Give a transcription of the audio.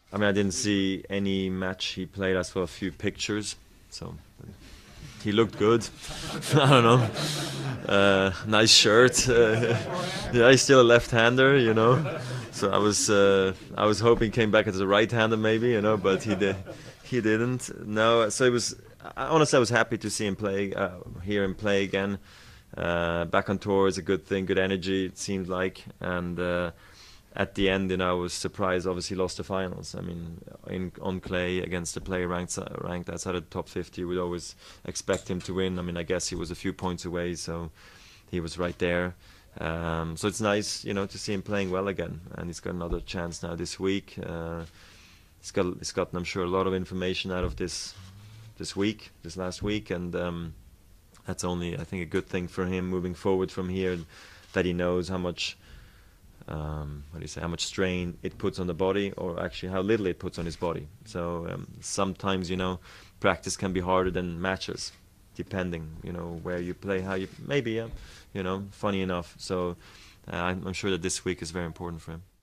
I mean, I didn't see any match he played. I saw a few pictures, so he looked good. I don't know. Nice shirt. Yeah, he's still a left-hander, you know. So I was hoping he came back as a right-hander, maybe, you know, but he didn't. No, so it was. Honestly, I was happy to see him play, hear him play again. Back on tour is a good thing, good energy. It seemed like, and at the end, you know, I was surprised. Obviously, lost the finals. I mean, on clay against a player ranked outside of the top 50, we'd always expect him to win. I mean, I guess he was a few points away, so he was right there. So it's nice, you know, to see him playing well again, and he's got another chance now this week. He's gotten, I'm sure, a lot of information out of this last week, and that's only, I think, a good thing for him moving forward from here. That he knows how much, what do you say, how much strain it puts on the body, or actually how little it puts on his body. So sometimes, you know, practice can be harder than matches, depending, you know, where you play, how you maybe, you know, funny enough. So I'm sure that this week is very important for him.